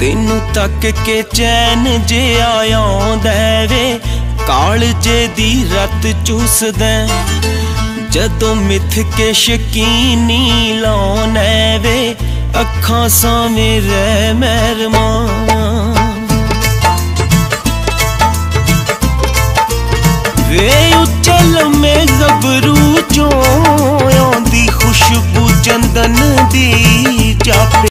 तेनू तक के चैन जे आया वे कालजे दी रत चूसद जदों मिथ के शकीनी लाउना वे अखां सावें रह मेहरमा वे उच्चे लम्मे गबरू चों आउंदी खुशबू चंदन दी जापे।